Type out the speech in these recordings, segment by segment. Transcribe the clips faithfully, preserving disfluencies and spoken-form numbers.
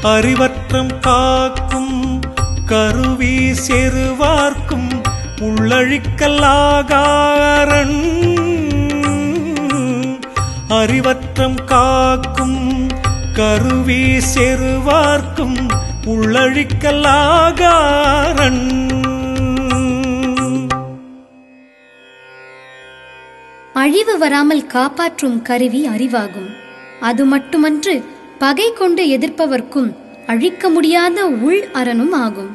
அறிவற்றம் காக்கும் கருவி செருவார்க்கும் உள்ளழிக்கல்லாகாரன் அறிவற்றம் காக்கும் கருவி செருவார்க்கும் உள்ளழிக்கல்லாகாரன் அழிவு வராமல் காப்பாற்றும் கருவி அறிவாகும். அது மட்டுமன்று பகை கொண்டு எதிர்ப்பவர்க்கும் அழிக்க முடியாத உள் அரணும் ஆகும்.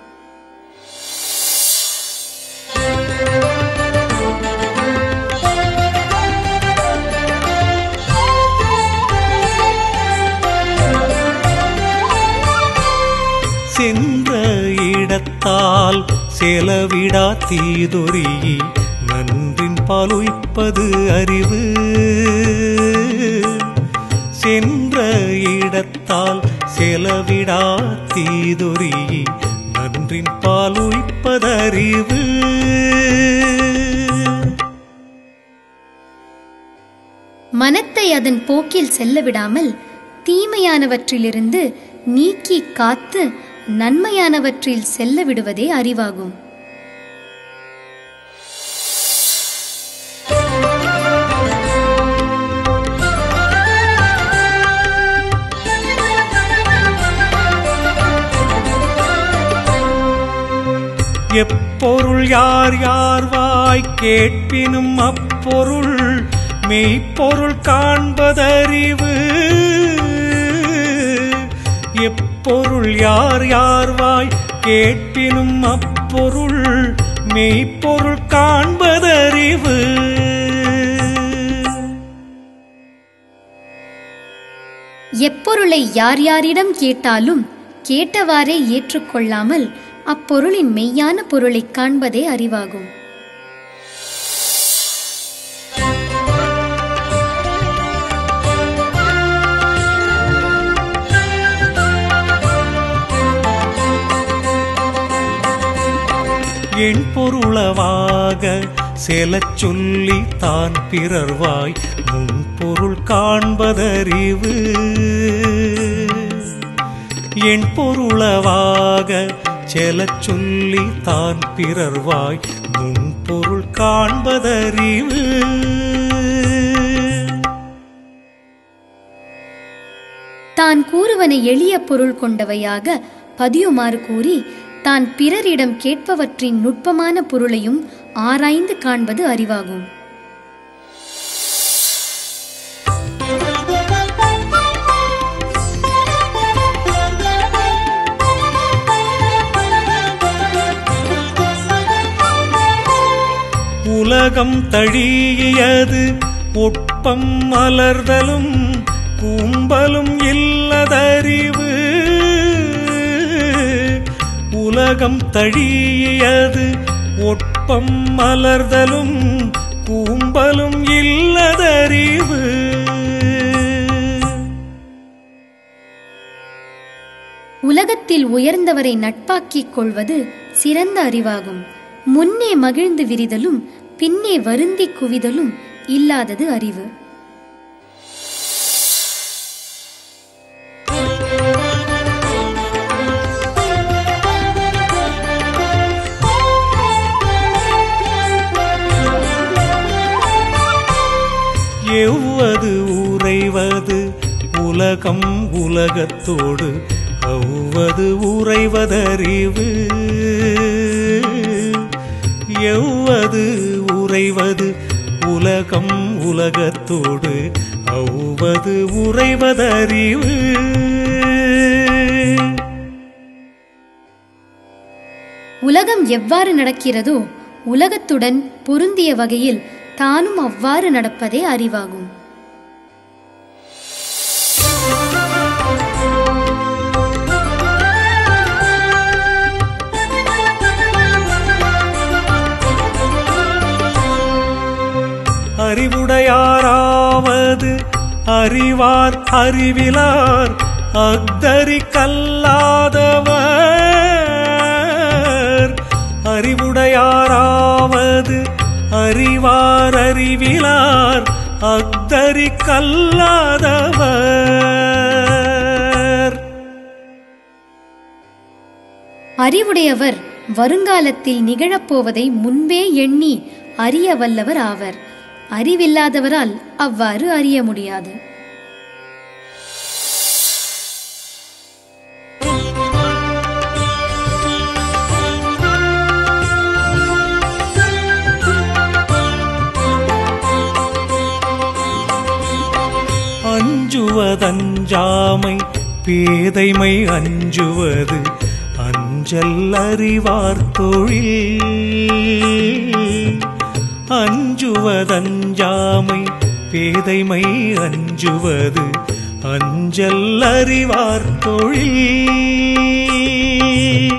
சென்ற இடத்தால் செலவிடா தீதொரி நன்றின் பாலுய்ப்பது அறிவு. சென்ற இடத்தால் செலவிடா தீதொரி நன்றின் பாலுய்ப்பதறிவு. மனத்தை அதன் போக்கில் செல்ல விடாமல் தீமையானவற்றிலிருந்து நீக்கி காத்து நன்மையானவற்றில் செல்ல விடுவதே அறிவாகும். எப்பொருள் யார் யார் வாய் கேட்பினும் அப்பொருள் மெய்ப்பொருள் காண்பதறிவு. எப்பொருள் யார் யார் வாய் கேட்பினும் அப்பொருள் மெய்ப்பொருள் காண்பதறிவு. எப்பொருளை யார் யாரிடம் கேட்டாலும் கேட்டவாறே ஏற்றுக்கொள்ளாமல் அப்பொருளின் மெய்யான பொருளை காண்பதே அறிவாகும். என் பொருளவாக செலச் சொல்லி தான் பிறர்வாய் முன்பொருள் காண்பதறிவு. என் பொருளவாக செலச் சொல்லி தான் பிறர்வாய் முன்பொருள் காண்பதறிவு. தான் கூறுவன எளிய பொருள் கொண்டவையாக பதியுமாறு கூறி தான் பிறரிடம் கேட்பவற்றின் நுட்பமான பொருளையும் ஆராய்ந்து காண்பது அறிவாகும். உலகம் தழியது ஒட்பம் மலர்தலும் கூம்பலும் இல்லதறிவு. உலகம் தழியது ஒட்பம் மலர்தலும் கூம்பலும் இல்லதறிவு. உலகத்தில் உயர்ந்தவரை நட்பாக்கிக் கொள்வது சிறந்த அறிவாகும். முன்னே மகிழ்ந்து விரிதலும் பின்னே வருந்தி குவிதலும் இல்லாதது அறிவு. எவ்வது உறைவது உலகம் உலகத்தோடு அவ்வது உறைவதறிவு. எவ்வது உறைவது உலகம் உலகத்தோடு அவ்வது உறைவதறிவு. உலகம் எவ்வாறு நடக்கிறதோ உலகத்துடன் பொருந்திய வகையில் தானும் அவ்வாறு நடப்பதே அறிவாகும். அறிவுடையாராவது அறிவார் அறிவிலார் அக்தரி கல்லாதவர். அறிவுடையாராவது அறிவார் அறிவிலார் அக்தரி கல்லாதவர். அறிவுடையவர் வருங்காலத்தில் நிகழப்போவதை முன்பே எண்ணி அறிய வல்லவர் ஆவர். அறிவில்லாதவரால் அவ்வாறு அறிய முடியாது. அஞ்சுவதஞ்சாமை பேதைமை அஞ்சுவது அஞ்சல் அறிவார் தொழில். அஞ்சுவதஞ்சாமை பேதைமை அஞ்சுவது அஞ்சல் அறிவார் தொழில்.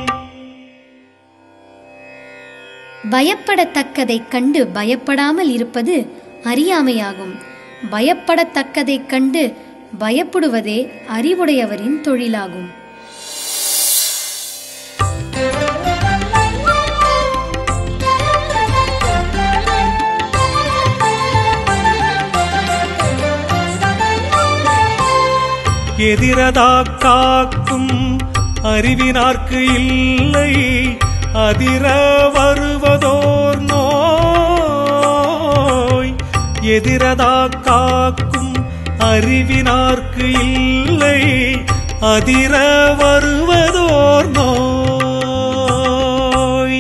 பயப்படத்தக்கதைக் கண்டு பயப்படாமல் இருப்பது அறியாமையாகும். பயப்படத்தக்கதைக் கண்டு பயப்படுவதே அறிவுடையவரின் தொழிலாகும். எதிரதா காக்கும் அறிவினார்க்கு இல்லை அதிர வருவதோர் நோய். எதிரதா காக்கும் அறிவினார்க்கு இல்லை அதிர வருவதோர் நோய்.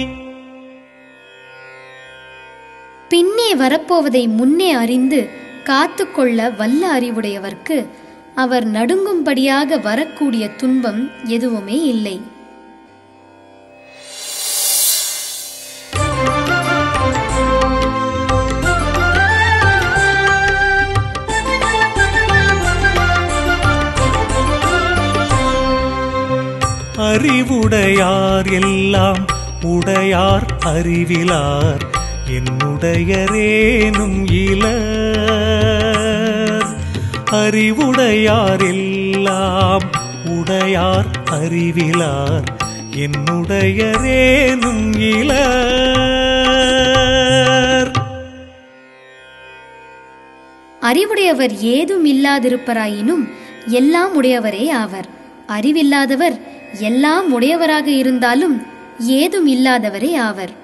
பின்னே வரப்போவதை முன்னே அறிந்து காத்து கொள்ள வல்ல அறிவுடையவர்க்கு அவர் நடுங்கும்படியாக வரக்கூடிய துன்பம் எதுவுமே இல்லை. அறிவுடையார் எல்லாம் உடையார் அறிவிலார் என்னுடையரேனும் இலர். அறிவுடையார் எல்லாம் உடையார் அறிவிலார் என்னுடையரேனும் இலர். அறிவுடையவர் ஏதும் இல்லாதிருப்பராயினும் எல்லாம் உடையவரே ஆவர். அறிவில்லாதவர் எல்லாம் உடையவராக இருந்தாலும் ஏதும் இல்லாதவரே ஆவர்.